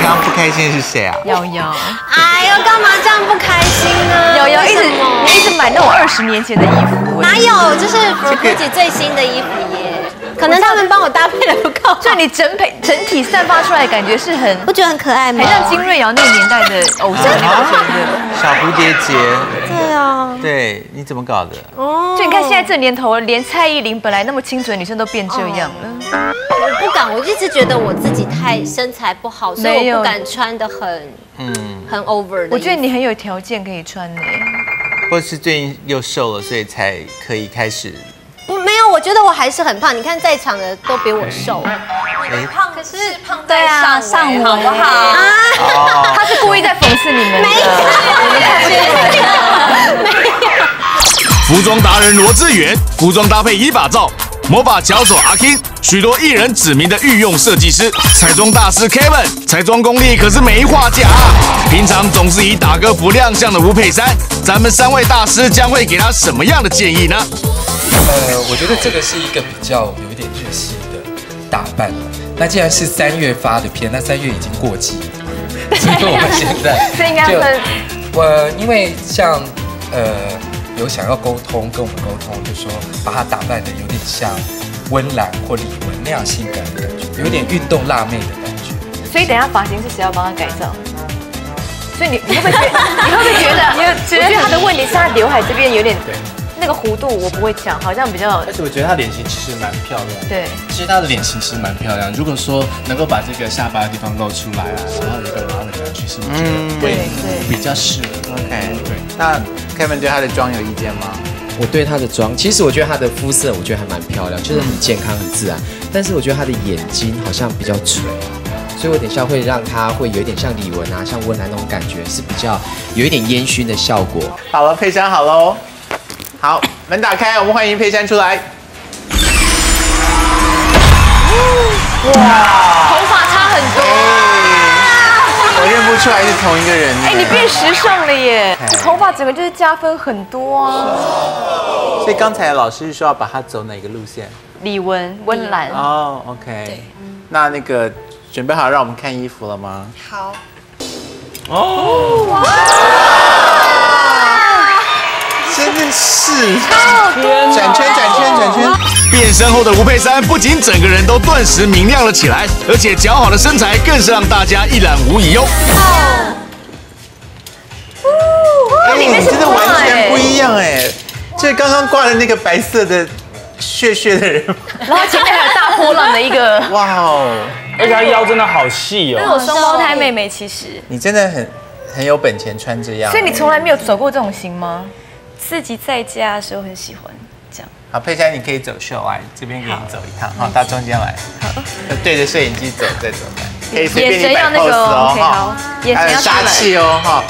刚刚不开心的是谁啊？ 瑶瑶。 哎呦，干嘛这样不开心呢？ 瑶瑶一直买那种20年前的衣服。 哪有？就是 Gucci 最新的衣服耶。可能他们帮我搭配的不够好， 就你整体散发出来的感觉是很， 不觉得很可爱吗？ 很像金瑞瑶那个年代的偶像，你不觉得？ 小蝴蝶结。 对啊。 对，你怎么搞的？ 哦。就你看现在这年头，连蔡依林本来那么清纯的女生都变这样了。 我不敢，我一直觉得我自己太身材不好，所以我不敢穿的很 over 的。 我觉得你很有条件可以穿呢。 或是最近又瘦了，所以才可以开始。 没有，我觉得我还是很胖。你看在场的都比我瘦。 胖可是胖在上围， 好不好？ 啊，他是故意在讽刺你们的。 没有，没有。 服装达人罗志远，服装搭配一把照，魔法巧手阿 King， 许多艺人指名的御用设计师，彩妆大师 Kevin， 彩妆功力可是没话讲。平常总是以打歌服亮相的吴佩珊，咱们3位大师将会给他什么样的建议呢？ 我觉得这个是一个比较有一点日系的打扮。那既然是3月发的片，那3月已经过季了，所以我们现在这应该是因为像有想要沟通跟我们沟通，就说把它打扮的有点像温岚或李玟那样性感的感觉，有点运动辣妹的感觉。 所以等一下发型是谁要帮他改造？所以你会不会觉得？你会不会觉得？我觉得他的问题是他刘海这边有点那个弧度，我不会讲，好像比较。 而且我觉得他脸型其实蛮漂亮的。 对， 其实他的脸型其实蛮漂亮。如果说能够把这个下巴的地方露出来啊，然后有一个马尾的趋势，我觉得会比较适合。 OK， 对。那 Kevin 对他的妆有意见吗？ 我对他的妆，其实我觉得他的肤色，我觉得还蛮漂亮，就是很健康、很自然。但是我觉得他的眼睛好像比较垂，所以我等一下会让他会有一点像李玟啊、像温岚那种感觉，是比较有一点烟熏的效果。 好了，佩珊好喽。好，门打开，我们欢迎佩珊出来。 哇，头发差很多。 我认不出来是同一个人。 哎，你变时尚了耶！头发整个就是加分很多啊。 所以刚才老师说要把它走哪个路线？ 李玟、温岚。 哦 ，OK。那个准备好让我们看衣服了吗？ 好。 哦，哇！真的是，转圈转圈转圈。 变身后的吴佩珊不仅整个人都顿时明亮了起来，而且姣好的身材更是让大家一览无遗哦。 哎，真的完全不一样哎！这刚刚挂的那个白色的血的人， 然后前面还有大波浪的一个， 哇哦！ 而且她腰真的好细哦。 那我双胞胎妹妹其实。 你真的很有本钱穿这样。 所以你从来没有走过这种型吗？自己在家的时候很喜欢这样。 好，佩珊，你可以走秀来，这边给你走一趟，好，到中间来，好，对着摄影机走，再走来，可以随便你摆 pose 哦，哈，还有杀气哦，哈。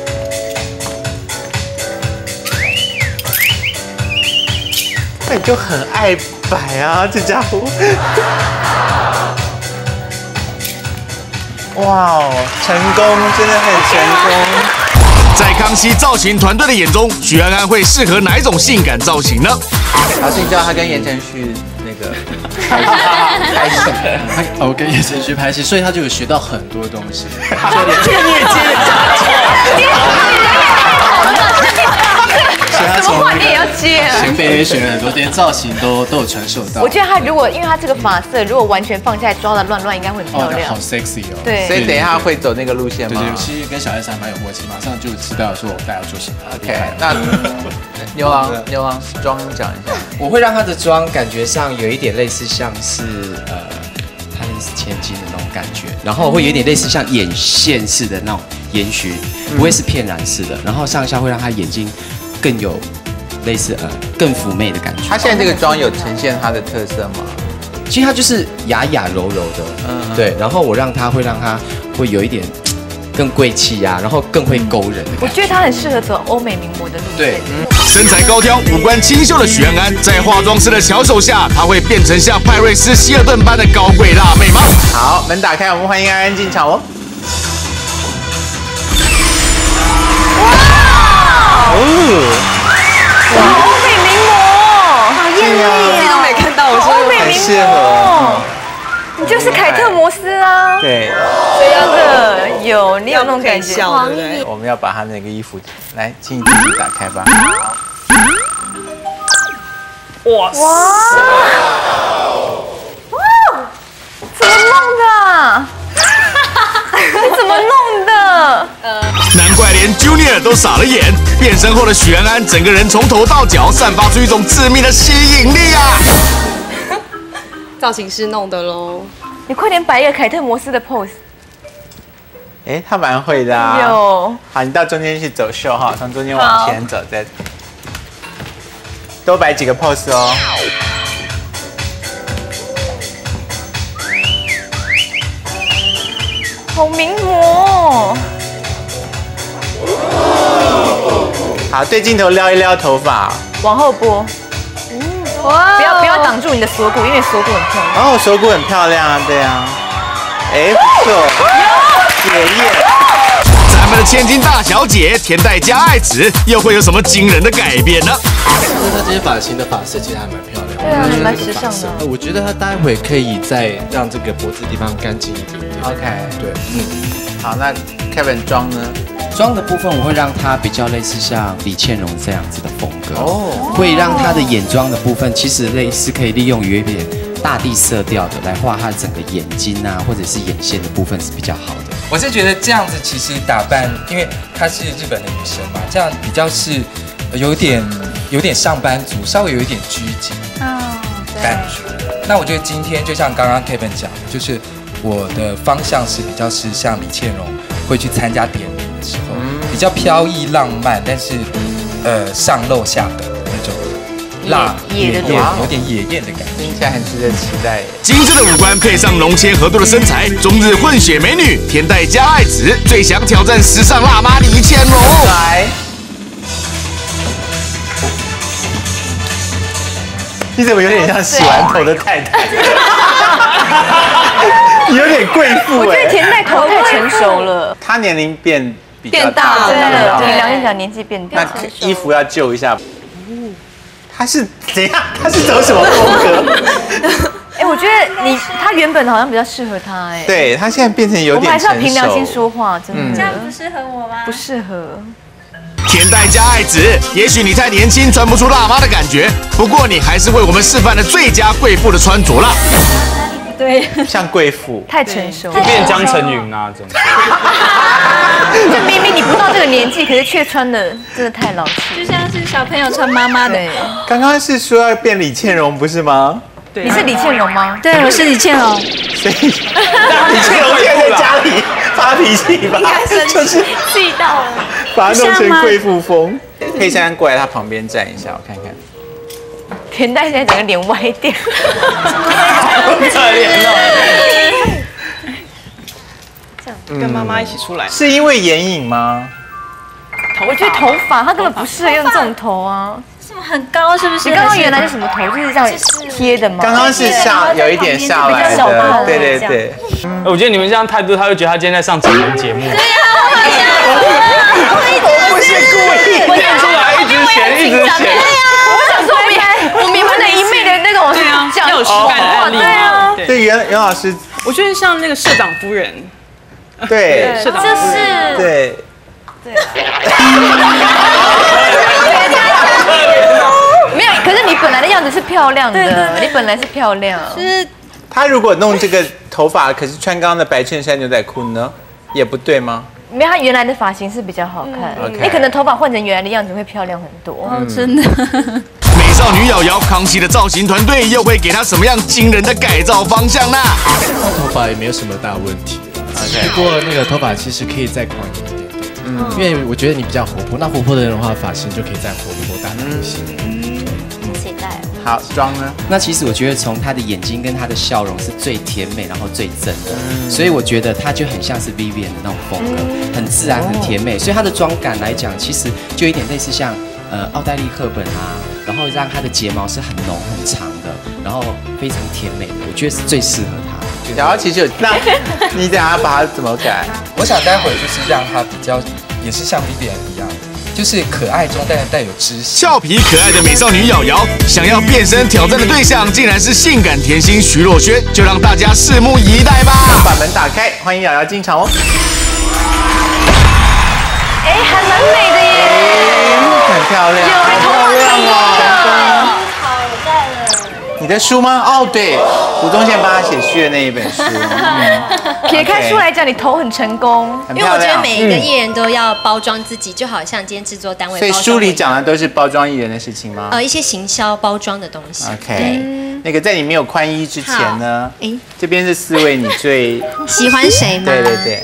那你就很爱摆啊，这家伙。哇哦，成功，真的很成功。 在康熙造型团队的眼中，许安安会适合哪一种性感造型呢？ 老师，你知道他跟言承旭那个拍戏，我跟言承旭拍戏，所以他就有学到很多东西。 这个你也接得什么话你也要接啊？ 前辈也学了很多，连造型都有传授到。 我觉得他如果因为他这个发色，如果完全放下来抓的乱乱，应该会很漂亮。 好 sexy 哦。 对， 所以等一下会走那个路线吗？ 对，其实跟小 S 还蛮有默契，马上就知道说我大概要做什么。 OK， 那牛郎妆讲一下。 我会让他的妆感觉上有一点类似像是潘丽斯千金的那种感觉，然后会有点类似像眼线式的那种烟熏，不会是片染式的，然后上下会让他眼睛更有类似更妩媚的感觉。 他现在这个妆有呈现他的特色吗？ 其实它就是雅雅柔柔的，对。然后我让它会有一点更贵气呀，然后更会勾人的。 我觉得他很适合走欧美名模的路线。 对， 身材高挑、五官清秀的许安安，在化妆师的巧手下，她会变成像派瑞斯·希尔顿般的高贵辣妹吗？ 好，门打开，我们欢迎安安进场哦。 哇，欧美名模， 好艳丽， 自己都没看到，我欧美名模，你就是凯特摩斯啊。 对， 这样的。 有，你有那种感觉， 对不对？ 我们要把他那个衣服来，请你自己打开吧。 哇塞！ 怎么弄的？你怎么弄的？ 难怪连 Junior 都傻了眼，变身后的许安安整个人从头到脚散发出一种致命的吸引力啊！ 造型师弄的喽。 你快点摆一个凯特摩斯的 pose。 哎，他蛮会的啊。 有。 好，你到中间去走秀哈，从中间往前走，再多摆几个 pose 哦。 好名模。 好，对镜头撩一撩头发， 往后拨。哇！不要挡住你的锁骨，因为锁骨很漂亮。 哦，锁骨很漂亮啊，对啊。哎，不错。血液。 咱们的千金大小姐田代加爱子又会有什么惊人的改变呢？ 那她这些发型的发色其实还蛮漂亮的， 对啊，还蛮时尚的。 我觉得她待会可以再让这个脖子地方干净一点点。 OK， 对， 好，那 Kevin 妆呢？ 妆的部分我会让它比较类似像李倩蓉这样子的风格，会让她的眼妆的部分其实类似可以利用有一点大地色调的来画她整个眼睛啊，或者是眼线的部分是比较好的。 我是觉得这样子其实打扮，因为她是日本的女生嘛，这样比较是有点上班族，稍微有一点拘谨感觉。那我觉得今天就像刚刚 Kevin 讲的，就是我的方向是比较是像李倩蓉会去参加典礼的时候，比较飘逸浪漫，但是上露下得的那种有点野艳的感觉， 听起来很值得期待。 精致的五官配上浓切合度的身材，中日混血美女田代加爱子最想挑战时尚辣妈李倩蓉。 来，你怎么有点像洗完头的太太？有点贵妇哎。 我觉得田代头太成熟了， 她年龄变大了，真的，你梁一讲年纪变大， 那衣服要救一下。他是怎样？他是走什么风格？ 哎，我觉得他原本好像比较适合他哎。 对他现在变成有点成熟。我们还是要凭良心说话，真的。 这样不适合我吗？ 不适合。 田代加爱子，也许你太年轻，穿不出辣妈的感觉，不过你还是为我们示范了最佳贵妇的穿着啦。 对， 像贵妇， 太成熟， 就变江成云啊，真的。 就明明你不到这个年纪，可是却穿的真的太老气， 就像是小朋友穿妈妈的。 刚刚是说要变李倩蓉，不是吗？ 对，你是李倩蓉吗？ 对，我是李倩蓉。 所以李倩蓉现在在家里发脾气吧？就是气到了， 把它弄成贵妇风。佩珊过来他旁边站一下，我看看。 田代现在整个脸歪掉， 可怜哦。 跟妈妈一起出来， 是因为眼影吗？ 我觉得头发他根本不适合用这种头啊， 是不是很高？是不是？ 你刚刚原来是什么头？就是这样贴的吗？ 刚刚是有一点下来的，对对对。 我觉得你们这样态度，他会觉得他今天在上整人节目。对呀， 我不是故意， 我念出来一直选，一直选。 我想说，我明白的一昧的那种， 对啊，要有实感的案例。 对啊， 对袁老师， 我觉得像那个社长夫人。 对， 社长夫人。 对。 没有，可是你本来的样子是漂亮的，你本来是漂亮。 就是他如果弄这个头发，可是穿刚刚的白衬衫牛仔裤呢，也不对吗？ 没有，他原来的发型是比较好看，你可能头发换成原来的样子会漂亮很多。 真的。 美少女瑶瑶，康熙的造型团队又会给她什么样惊人的改造方向呢？ 换头发也没有什么大问题，不过那个头发其实可以再宽一点。因为我觉得你比较活泼，那活泼的人的话，发型就可以再活泼大胆一些。 期待。 好，妆呢？ 那其实我觉得从她的眼睛跟她的笑容是最甜美，然后最真的，所以我觉得她就很像是 Vivian 的那种风格，很自然，很甜美。所以她的妆感来讲，其实就有点类似像奥黛丽·赫本啊，然后让她的睫毛是很浓很长的，然后非常甜美的，我觉得是最适合她。 然后其实有那，你等下把它怎么改？ 我想待会就是让她比较，也是像 Vivian 一样， 就是可爱中带有知性。 俏皮可爱的美少女瑶瑶，想要变身挑战的对象竟然是性感甜心徐若瑄，就让大家拭目以待吧。 把门打开，欢迎瑶瑶进场哦。 哎，还蛮美的耶， 很漂亮，好漂亮哦。你的书吗？哦，对，吴宗宪帮他写序的那一本书。 撇开书来讲，你头很成功， 因为我觉得每一个艺人都要包装自己，就好像今天制作单位。 所以书里讲的都是包装艺人的事情吗？ 一些行销包装的东西。 OK， 那个在你没有宽衣之前呢，这边是4位你最喜欢谁吗？ 对对对。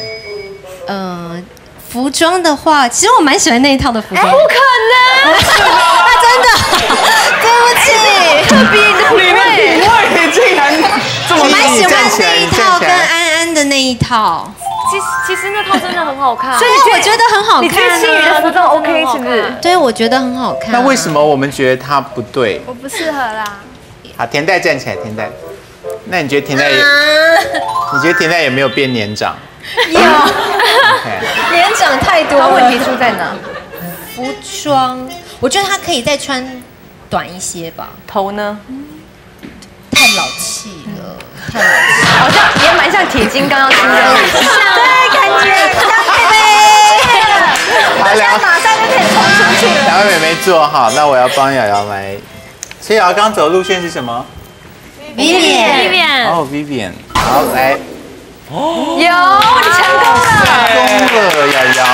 服装的话，其实我蛮喜欢那一套的服装。 不可能！ 真的，对不起， 特别你的品味竟然这么我蛮喜欢那一套跟安安的那一套。 其实那套真的很好看， 所以我觉得很好看。 你觉得星宇的服装 OK 是不是？ 对，我觉得很好看。 那为什么我们觉得他不对？ 我不适合啦。 好，田代站起来，田代。那你觉得田代也？你觉得田代有没有变年长？ 有。年长太多了。 问题出在哪？ 服装，我觉得他可以再穿短一些吧。 头呢？ 太老气了，太老气。 好像也蛮像铁金刚要出的， 对，感觉像妹妹。 大家马上就可以冲出去了。 两位妹妹坐好，那我要帮瑶瑶来。所以瑶瑶刚走的路线是什么 ？Vivian。 哦 ，Vivian。好，来。 有，你成功了！ 成功了，瑶瑶。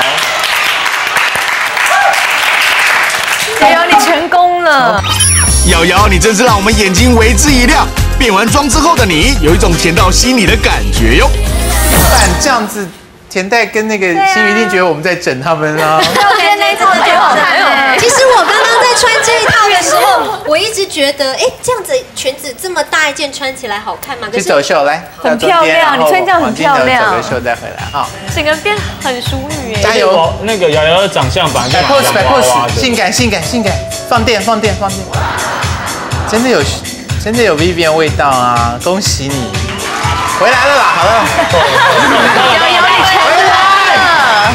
瑶瑶，你成功了！ 瑶瑶，你真是让我们眼睛为之一亮。变完妆之后的你，有一种甜到心里的感觉哟。 但这样子，田代跟那个星宇一定觉得我们在整他们啊。 我觉得那一套很好看。其实我刚刚在穿这一套的时候，我一直觉得，这样子裙子这么大一件穿起来好看吗？ 去走秀来， 很漂亮，你穿这样很漂亮。 走个秀再回来哈。 整个变很淑女哎。 加油！ 那个瑶瑶的长相版摆 pose 摆 pose， 性感性感性感，放电放电放电。真的有 Vivian 味道啊！恭喜你，回来了啦！好了， 瑶瑶你成了，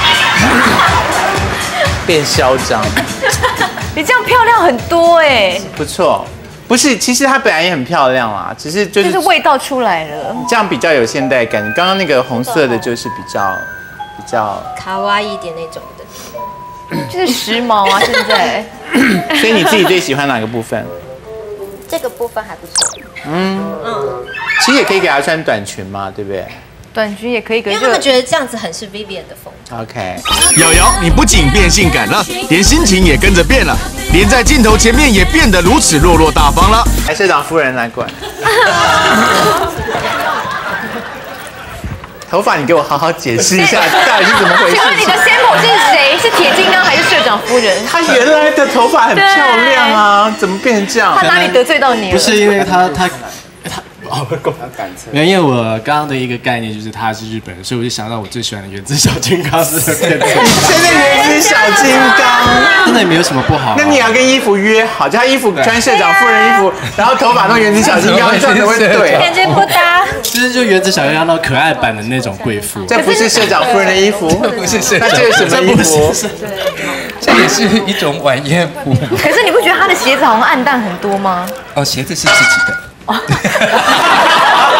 变嚣张。 你这样漂亮很多哎， 不错，不是，其实她本来也很漂亮啦，只是就是味道出来了， 这样比较有现代感。你刚刚那个红色的就是比较卡哇伊一点那种的， 就是时髦啊，现在。 所以你自己最喜欢哪个部分？ 这个部分还不错。 其实也可以给她穿短裙嘛，对不对？ 短裙也可以， 因为他们觉得这样子很是 Vivian 的风。 OK。 瑶瑶，你不仅变性感了，连心情也跟着变了，连在镜头前面也变得如此落落大方了。 来，社长夫人来管。头发，你给我好好解释一下，到底是怎么回事？ 请问你的 sample 是谁？是铁金刚还是社长夫人？ 她原来的头发很漂亮啊，怎么变成这样？ 他哪里得罪到你了？ 不是因为他没有，因为我刚刚的一个概念就是他是日本人，所以我就想到我最喜欢的原子小金刚是变成。 真的原子小金刚， 真的也没有什么不好。 那你要跟衣服约好，叫他衣服穿社长夫人衣服，然后头发弄原子小金刚，这样子会对。 感觉不搭。 就原子小金刚那种可爱版的那种贵妇。 这不是社长夫人的衣服， 不是社长， 那这是什么衣服？ 这也是一种晚宴服。 可是你不觉得他的鞋子好像暗淡很多吗？ 哦，鞋子是自己的。